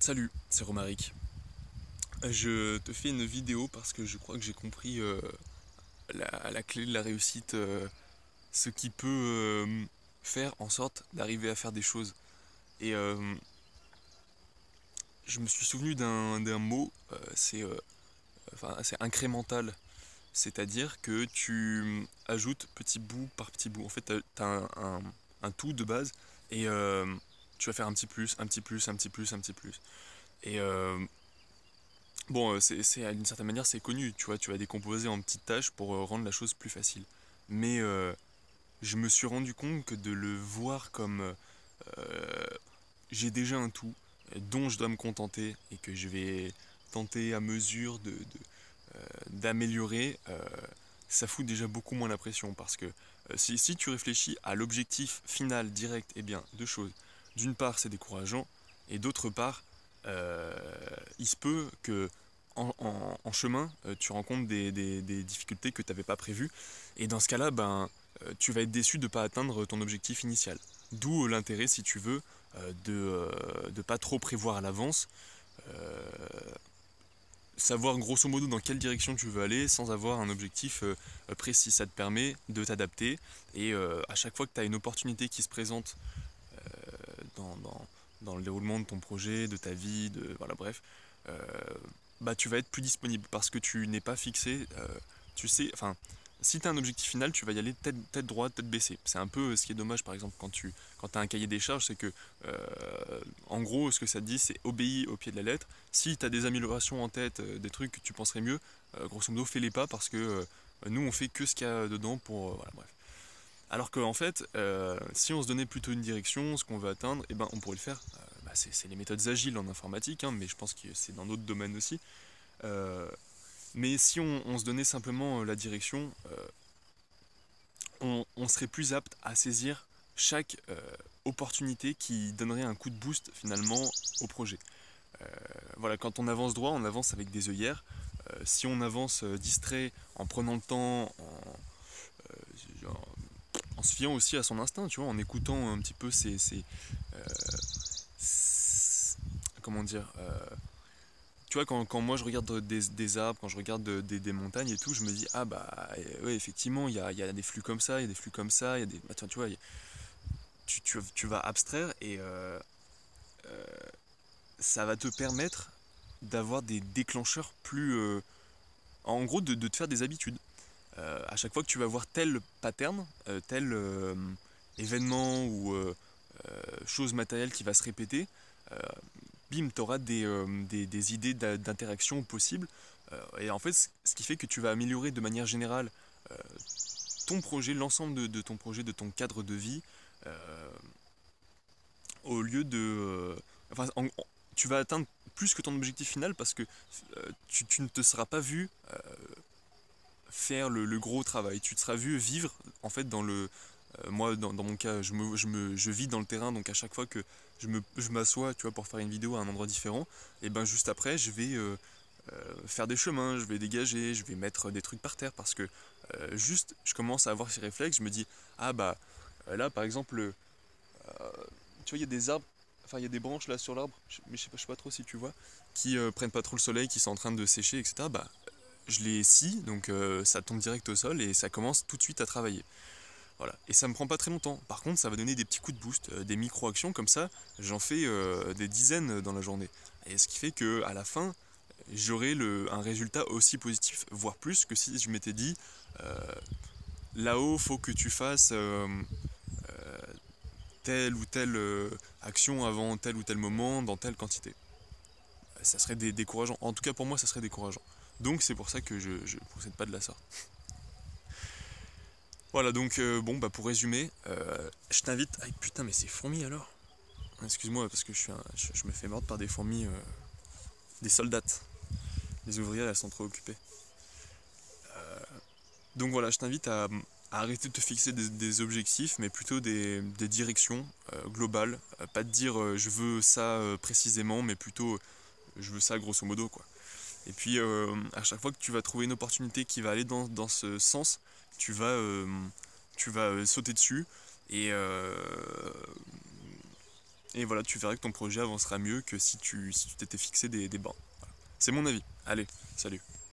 Salut, c'est Romaric. Je te fais une vidéo parce que je crois que j'ai compris la clé de la réussite, ce qui peut faire en sorte d'arriver à faire des choses. Et je me suis souvenu d'un mot, c'est incrémental, c'est-à-dire que tu ajoutes petit bout par petit bout. En fait, tu as un tout de base et tu vas faire un petit plus, un petit plus, un petit plus, un petit plus. Et bon, d'une certaine manière, c'est connu, tu vois, tu vas décomposer en petites tâches pour rendre la chose plus facile. Mais je me suis rendu compte que de le voir comme j'ai déjà un tout dont je dois me contenter et que je vais tenter à mesure d'améliorer, ça fout déjà beaucoup moins la pression parce que si tu réfléchis à l'objectif final direct, eh bien, deux choses. D'une part, c'est décourageant et d'autre part, euh, il se peut que en chemin, tu rencontres des difficultés que tu n'avais pas prévues et dans ce cas-là, ben, tu vas être déçu de ne pas atteindre ton objectif initial. D'où l'intérêt, si tu veux, de ne pas trop prévoir à l'avance, euh, savoir grosso modo dans quelle direction tu veux aller sans avoir un objectif précis. Ça te permet de t'adapter et à chaque fois que tu as une opportunité qui se présente dans, dans, dans le déroulement de ton projet, de ta vie, voilà, bref, euh, bah, tu vas être plus disponible parce que tu n'es pas fixé. Tu sais, enfin, si tu as un objectif final, tu vas y aller tête droite, tête baissée. C'est un peu ce qui est dommage, par exemple, quand tu as un cahier des charges, c'est que, en gros, ce que ça te dit, c'est obéis au pied de la lettre. Si tu as des améliorations en tête, des trucs que tu penserais mieux, grosso modo, fais-les pas parce que nous, on fait que ce qu'il y a dedans pour. Voilà, bref. Alors qu'en fait, si on se donnait plutôt une direction, ce qu'on veut atteindre, eh ben, on pourrait le faire. Bah, c'est les méthodes agiles en informatique, hein, mais je pense que c'est dans d'autres domaines aussi. Euh, mais si on se donnait simplement la direction, on serait plus apte à saisir chaque opportunité qui donnerait un coup de boost finalement au projet. Voilà, quand on avance droit, on avance avec des œillères. Si on avance distrait, en prenant le temps, en se fiant aussi à son instinct, tu vois, en écoutant un petit peu euh, comment dire, tu vois, quand moi je regarde des arbres, quand je regarde des montagnes et tout, je me dis, ah bah ouais, effectivement, il y a des flux comme ça, il y a des flux comme ça, il y a des. Attends, tu vois, tu vas abstraire et ça va te permettre d'avoir des déclencheurs plus. En gros, de te faire des habitudes. À chaque fois que tu vas voir tel pattern, tel événement ou chose matérielle qui va se répéter, euh, bim, tu auras des idées d'interaction possibles. Et en fait, ce qui fait que tu vas améliorer de manière générale euh, ton projet, l'ensemble de ton projet, de ton cadre de vie, euh, au lieu de... enfin, tu vas atteindre plus que ton objectif final parce que tu ne te seras pas vu faire le gros travail. Tu te seras vu vivre en fait dans le... moi, dans mon cas, je vis dans le terrain, donc à chaque fois que je m'assois, tu vois, pour faire une vidéo à un endroit différent, et ben juste après, je vais faire des chemins, je vais dégager, je vais mettre des trucs par terre parce que juste, je commence à avoir ces réflexes, je me dis, ah bah là, par exemple, tu vois, il y a des arbres, enfin, il y a des branches là sur l'arbre, mais je sais pas trop si tu vois, qui prennent pas trop le soleil, qui sont en train de sécher, etc. Bah, je les scie, donc ça tombe direct au sol et ça commence tout de suite à travailler. Voilà. Et ça me prend pas très longtemps. Par contre, ça va donner des petits coups de boost, des micro-actions comme ça. J'en fais des dizaines dans la journée. Et ce qui fait que à la fin, j'aurai un résultat aussi positif, voire plus que si je m'étais dit euh, là-haut, faut que tu fasses telle ou telle action avant tel ou tel moment, dans telle quantité. Ça serait décourageant. En tout cas, pour moi, ça serait décourageant. Donc, c'est pour ça que je procède pas de la sorte. Voilà, donc bon, bah pour résumer, je t'invite. Ah putain, mais c'est fourmis alors. Excuse-moi, parce que je me fais mordre par des fourmis, des soldates. Les ouvrières, elles sont trop occupées. Donc voilà, je t'invite à arrêter de te fixer des objectifs, mais plutôt des directions globales. Pas de dire je veux ça précisément, mais plutôt je veux ça grosso modo, quoi. Et puis à chaque fois que tu vas trouver une opportunité qui va aller dans ce sens, tu vas, euh, tu vas sauter dessus et Et voilà, tu verras que ton projet avancera mieux que si tu t'étais fixé des bornes. Voilà. C'est mon avis. Allez, salut.